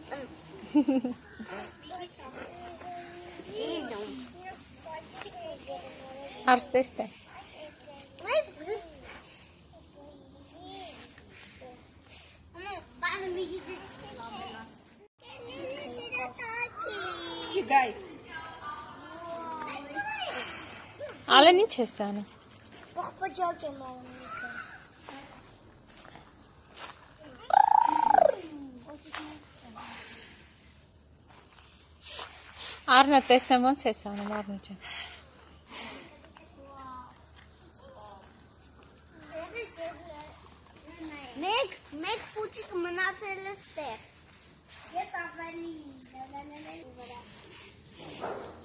Ars teste. Çigay. Ale nici ce ana. Arna տեսնեմ ոնց ես անում Արնիջան։ Մեկ փուչիկ մնացել է ստեղ։ Ես ավելի դալանել վրա։